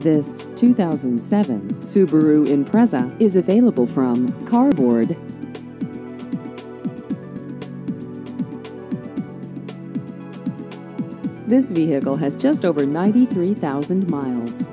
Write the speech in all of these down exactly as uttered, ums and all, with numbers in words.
This two thousand seven Subaru Impreza is available from Carboard. This vehicle has just over ninety-three thousand miles.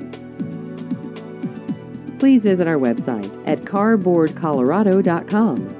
Please visit our website at carboard colorado dot com.